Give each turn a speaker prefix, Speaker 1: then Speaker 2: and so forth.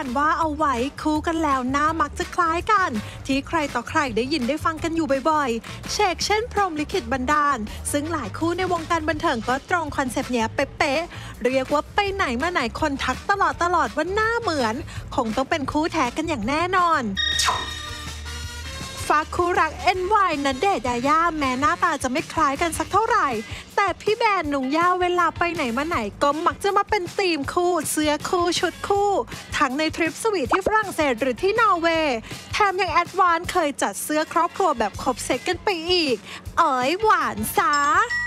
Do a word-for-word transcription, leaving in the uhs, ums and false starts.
Speaker 1: กันว่าเอาไว้คู่กันแล้วหน้ามักจะคล้ายกันที่ใครต่อใครได้ยินได้ฟังกันอยู่บ่อยๆเชกเช่นพรหมลิขิตบันดาลซึ่งหลายคู่ในวงการบันเทิงก็ตรงคอนเซปต์เนี้ยเป๊ะๆเรียกว่าไปไหนมาไหนคนทักตลอดตลอดว่าหน้าเหมือนคงต้องเป็นคู่แท้กันอย่างแน่นอนฝากคู่รัก เอ็น วาย ณเดชน์ ยาย่าแม้หน้าตาจะไม่คล้ายกันสักเท่าไหร่แต่พี่แบนหนุ่มย่าเวลาไปไหนมาไหนก็มักจะมาเป็นธีมคู่เสื้อคู่ชุดคู่ทั้งในทริปสวีทที่ฝรั่งเศสหรือที่นอร์เวย์แถมยังแอดวานซ์เคยจัดเสื้อครอบครัวแบบครบเซตกันไปอีกเอ๋ยหวานซา